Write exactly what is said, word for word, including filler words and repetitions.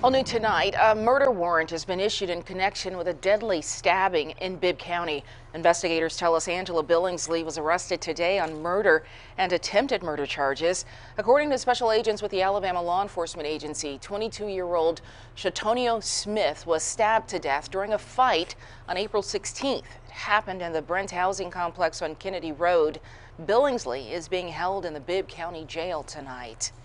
All new tonight, a murder warrant has been issued in connection with a deadly stabbing in Bibb County. Investigators tell us Angela Billingsley was arrested today on murder and attempted murder charges. According to special agents with the Alabama Law Enforcement Agency, twenty-two-year-old Shatonio Smith was stabbed to death during a fight on April sixteenth. It happened in the Brent housing complex on Kennedy Road. Billingsley is being held in the Bibb County Jail tonight.